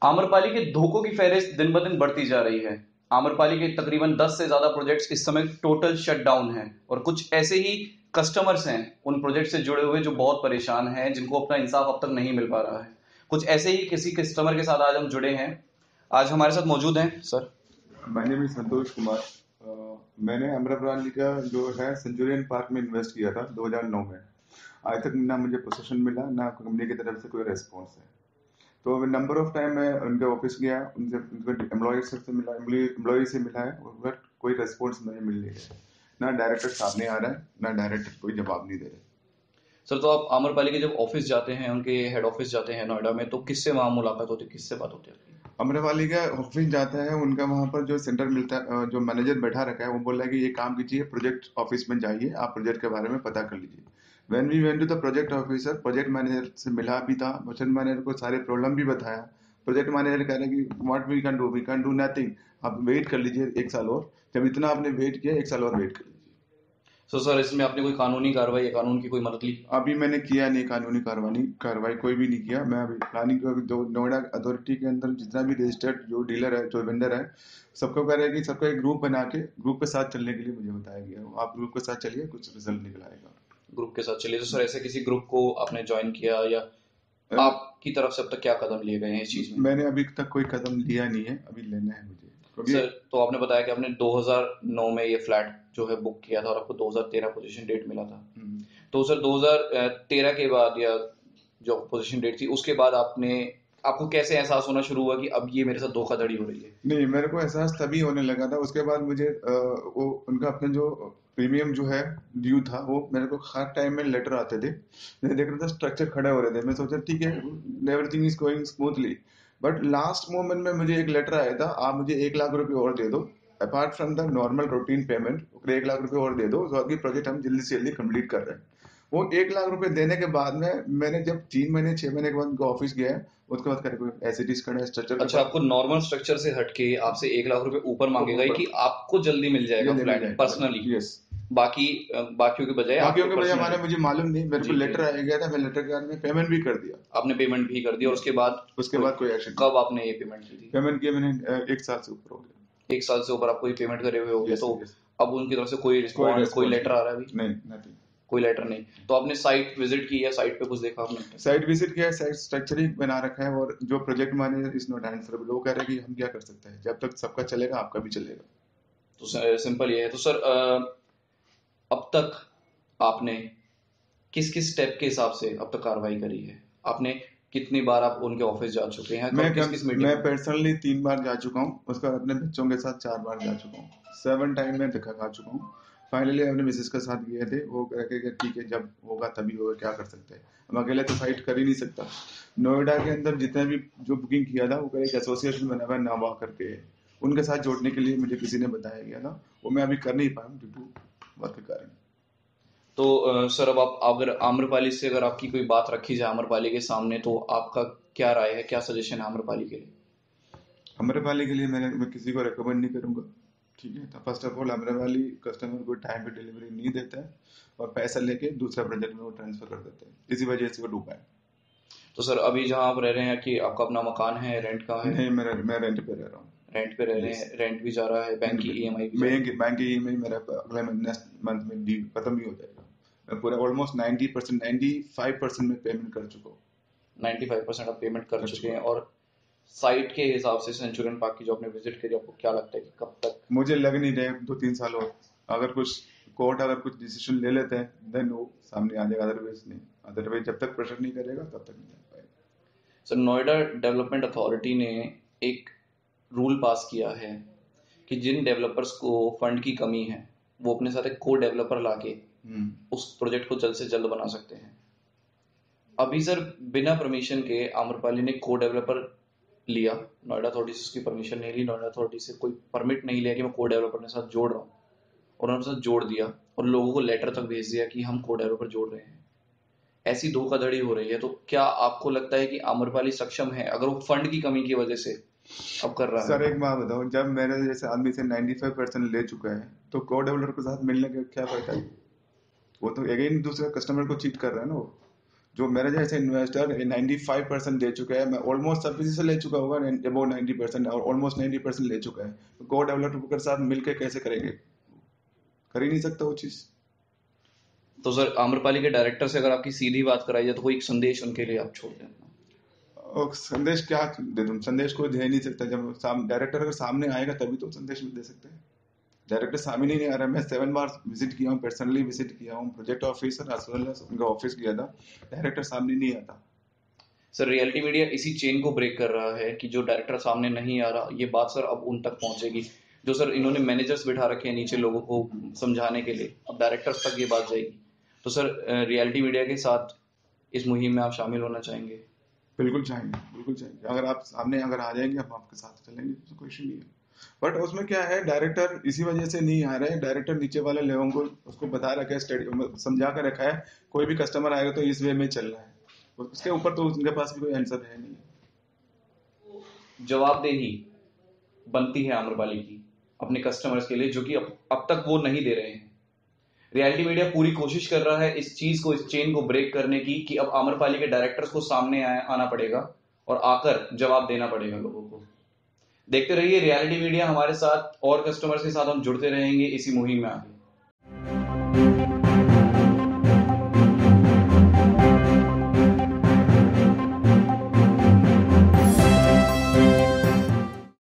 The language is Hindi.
आम्रपाली के धोखों की फहरिस्त दिन ब दिन बढ़ती जा रही है। आम्रपाली के तकरीबन 10 से ज्यादा प्रोजेक्ट्स इस समय टोटल शटडाउन हैं और कुछ ऐसे ही कस्टमर्स हैं उन प्रोजेक्ट से जुड़े हुए जो बहुत परेशान हैं, जिनको अपना इंसाफ अब तक नहीं मिल पा रहा है। कुछ ऐसे ही किसी कस्टमर के साथ आज हम जुड़े हैं। आज हमारे साथ मौजूद हैं sir. My name is Santosh Kumar. मैंने आम्रपाली का जो है सेंचुरियन पार्क में इन्वेस्ट किया था 2009 में। आज तक ना मुझे पोजीशन मिला, ना कंपनी की तरफ से कोई रेस्पॉन्स है। तो नंबर ऑफ टाइम मैं उनके ऑफिस गया, उनसे एम्प्लॉय से मिला, एम्प्लॉय से मिला है, बट कोई रेस्पॉन्स मुझे मिल नहीं रहा है। ना डायरेक्टर सामने आ रहा है, ना डायरेक्टर कोई जवाब नहीं दे रहे। सर, तो आप आम्रपाली के जब ऑफिस जाते हैं, उनके हेड ऑफिस जाते हैं नोएडा में, तो किससे वहां मुलाकात होती है, किससे बात होती है आपकी? अमरवाली का ऑफिस जाता है, उनका वहां पर जो सेंटर मिलता है, जो मैनेजर बैठा रखा है, वो बोल रहा है कि ये काम कीजिए, प्रोजेक्ट ऑफिस में जाइए, आप प्रोजेक्ट के बारे में पता कर लीजिए। When we went to the project officer, project manager से मिला भी था, प्रोजेक्ट मैनेजर को सारे प्रॉब्लम भी बताया। प्रोजेक्ट मैनेजर कह रहे हैं कि what we can do nothing, आप वेट कर लीजिए 1 साल और। जब इतना आपने वेट किया, 1 साल और वेट कर लीजिए। तो सर, इसमें आपने कोई कानूनी कार्रवाई या कानून की कोई मदद ली? अभी मैंने किया नहीं, कानूनी कार्रवाई कोई भी नहीं किया। मैं अभी प्लानिंग को, अभी जो नोएडा अथॉरिटी के अंदर जितना भी रजिस्टर्ड जो डीलर है, जो वेंडर है, सबको कह रहे हैं कि सबका एक ग्रुप बना के ग्रुप के साथ चलने के लिए मुझे बताया गया। आप ग्रुप के साथ चलिए, कुछ रिजल्ट निकल आएगा। ग्रुप के साथ चलिए। तो सर, ऐसे किसी ग्रुप को आपने ज्वाइन किया या अ, आपकी तरफ से अब तक क्या कदम लिए गए हैं इस चीज में? मैंने अभी तक कोई कदम लिया नहीं है, अभी लेना है मुझे, क्योंकि सर, तो आपने बताया कि आपने 2009 में ये फ्लैट जो है बुक किया था और आपको 2013 पोजीशन डेट मिला था। हम्म, तो सर, 2013 के बाद या जो पोजीशन डेट थी उसके बाद आपको कैसे एहसास होना शुरू हुआ कि अब ये मेरे साथ धोखाधड़ी हो रही है? नहीं, मेरे को एहसास तभी होने लगा था। उसके बाद मुझे वो उनका अपना जो प्रीमियम जो है ड्यू था, वो मेरे को हर टाइम में लेटर आते थे। मैं देख रहा था स्ट्रक्चर खड़े हो रहे थे, मैं सोचा ठीक है, everything is going smoothly. But last moment में मुझे एक लेटर आया था, आप मुझे 1 लाख रुपए और दे दो, apart from the normal routine payment, 1 lakh रुपए और दे दो, तो अभी प्रोजेक्ट हम जल्दी से जल्दी कंप्लीट कर रहे हैं। वो 1 लाख रुपए देने के बाद में मैंने जब 3 महीने 6 महीने के बाद उनका ऑफिस गया, उसके बाद करके एज इट इज खड़ा है स्ट्रक्चर के अच्छा, पास। आपको नॉर्मल स्ट्रक्चर से हटके आपसे 1 लाख रुपए ऊपर मांगे गए कि आपको जल्दी मिल जाएगा जल्दी मिल फ्लैट जाएगा। Personally, yes. बाकी बाकियों के बजाय बाकियों आपको के वजह पर्सनली। माने मुझे मालूम नहीं, मेरे को जी जी। लेटर आ गया था, मैं लेटर के बाद में पेमेंट भी कर दिया। आपने पेमेंट भी कर दी और यस। उसके बाद उसके बाद कोई एक्शन नहीं। कब आपने ये पेमेंट की थी? पेमेंट किया मैंने 1 साल से ऊपर हो गया। 1 साल से ऊपर आपको ये पेमेंट करे हुए हो गया, यस तो यस। अब उनकी तरफ से कोई कोई रिस्पॉन्ड, कोई रेस्पॉन्स लेटर नहीं। आ रहा है अभी? नहीं, नथिंग। कोई लेटर नहीं। तो आपने साइट विजिट की या साइट पे कुछ देखा आपने? साइट विजिट किया है, साइट स्ट्रक्चर ही बना रखा है, और जो project manager is not answerable, वो कह रहे हैं कि हम क्या कर सकते हैं, जब तक सबका चलेगा आपका भी चलेगा। तो सिंपल ये है। तो सर, अब तक आपने किस किस स्टेप के हिसाब से अब तक कार्रवाई करी है? आपने कितनी बार आप उनके ऑफिस जा चुके हैं, कब किस किस मीटिंग मैं में? पर्सनली 3 बार जा चुका हूँ, उसका अपने बच्चों के साथ 4 बार जा चुका हूँ। 7 टाइम मैं धक्का खा चुका हूँ। फाइनली अपने मिसेस के साथ गए थे, वो कह के ठीक है, जब होगा तभी होगा, क्या कर सकते हैं, हम अकेले तो फाइट कर ही नहीं सकता। नोएडा के अंदर जितने भी जो बुकिंग किया था, वो कह एक एसोसिएशन बना हुआ है नावा करके है, उनके साथ जोड़ने के लिए मुझे किसी ने बताया गया था, वो मैं अभी कर नहीं पाया ड्यू टू वर्क के कारण। तो सर, अब आप अगर आम्रपाली से अगर आपकी कोई बात रखी जाए आम्रपाली के सामने, तो आपका क्या राय है, क्या सजेशन है आम्रपाली के लिए? अमरपाली के लिए मैं किसी को रिकमेंड नहीं करूंगा। ठीक है, तो first of all Amrapali customer को टाइम पे डिलीवरी नहीं देता है, और पैसा लेके दूसरा प्रोजेक्ट में वो ट्रांसफर कर देता है, इसी वजह से वो डूबा है। तो सर, अभी जहाँ आप रह रहे हैं, कि आपका अपना मकान है, रेंट का है? नहीं, मैं रेंट पे रह रहा हूँ। रेंट पे रह रहे यस। हैं, रेंट भी जा रहा है, बैंक रेंट की पे। ईएमआई भी जा रही बैंक की ईएमआई मेरा अगले नेक्स्ट मंथ में ड्यू खत्म भी हो जाएगा। मैं पूरा ऑलमोस्ट 90%, 95% में पेमेंट कर चुका हूँ। है? 95% आप पेमेंट कर कर चुके चुका हैं। हूँ। और साइट के हिसाब से सेंचुरियन पार्क की जो आपने विजिट करी, आपको क्या लगता है कि कब तक? मुझे लग नहीं रहा है 2-3 साल और, अगर कुछ कोर्ट अगर कुछ डिसीजन ले लेते हैं देन वो सामने आ जाएगा, अदरवाइज नहीं। अदरवाइज जब तक प्रेशर नहीं करेगा तब तक नहीं आ पाएगा। सर, नोएडा डेवलपमेंट अथॉरिटी ने एक रूल पास किया है कि जिन डेवलपर्स को फंड की कमी है, वो अपने साथ एक को डेवलपर लाके उस प्रोजेक्ट को जल्द से जल्द बना सकते हैं। अभी सर, बिना परमिशन के आम्रपाली ने को डेवलपर लिया, नोएडा अथॉरिटी से उसकी परमिशन नहीं ली, नोएडा अथॉरिटी से कोई परमिट नहीं लिया कि मैं को डेवलपर के साथ जोड़ रहा हूँ, और उन्होंने साथ जोड़ दिया और लोगों को लेटर तक भेज दिया कि हम को डेवलपर जोड़ रहे हैं। ऐसी धोखाधड़ी हो रही है, तो क्या आपको लगता है कि आम्रपाली सक्षम है, अगर वो फंड की कमी की वजह से अब कर रहा सर है? एक बात बताओ, जब मेरे जैसे आदमी से 95% ले चुका है, तो को डेवलपर के साथ मिलने का क्या फायदा है? वो तो अगेन दूसरे कस्टमर को चीट कर रहा है ना वो। जो मेरे जैसे इन्वेस्टर 95% दे चुका है, मैं ऑलमोस्ट सब किसी से ले चुका होगा अबाउट 90% और ऑलमोस्ट 90% ले चुका है, तो को डेवलपर के साथ मिलकर कैसे करेंगे? कर ही नहीं सकता वो चीज़। तो सर आम्रपाली के डायरेक्टर से अगर आपकी सीधी बात कराई जाए तो कोई एक संदेश उनके लिए आप छोड़ दें अपना। और संदेश क्या दे दूं? संदेश कोई दे नहीं सकता, जब डायरेक्टर अगर सामने आएगा तभी तो संदेश दे सकते हैं। डायरेक्टर सामने नहीं आ रहा है। मैं 7 बार विजिट किया हूँ, पर्सनली विजिट किया हूँ, project officer as well as उनका ऑफिस किया था, डायरेक्टर सामने नहीं आता। सर रियलिटी मीडिया इसी चेन को ब्रेक कर रहा है कि जो डायरेक्टर सामने नहीं आ रहा, ये बात सर अब उन तक पहुंचेगी। जो सर इन्होंने मैनेजर्स बिठा रखे हैं नीचे लोगों को समझाने के लिए, अब डायरेक्टर्स तक ये बात जाएगी। तो सर रियलिटी मीडिया के साथ इस मुहिम में आप शामिल होना चाहेंगे? बिल्कुल चाहेंगे, बिल्कुल चाहेंगे। अगर आप सामने अगर आ जाएंगे, हम आपके साथ चलेंगे, तो कोई इशू नहीं है। बट उसमें क्या है, डायरेक्टर इसी वजह से नहीं आ रहे हैं। डायरेक्टर नीचे वाले लोगों को उसको बता रखा है, स्टडी समझा कर रखा है, कोई भी कस्टमर आएगा तो इस वे में चल रहा है, और उसके ऊपर तो उनके पास भी कोई आंसर है नहीं। जवाबदेही बनती है आम्रपाली की अपने कस्टमर्स के लिए, जो कि अब तक वो नहीं दे रहे हैं। रियलिटी मीडिया पूरी कोशिश कर रहा है इस चीज को, इस चेन को ब्रेक करने की, कि अब आम्रपाली के डायरेक्टर्स को सामने आना पड़ेगा और आकर जवाब देना पड़ेगा लोगों को। देखते रहिए रियलिटी मीडिया हमारे साथ, और कस्टमर्स के साथ हम जुड़ते रहेंगे इसी मुहिम में आगे।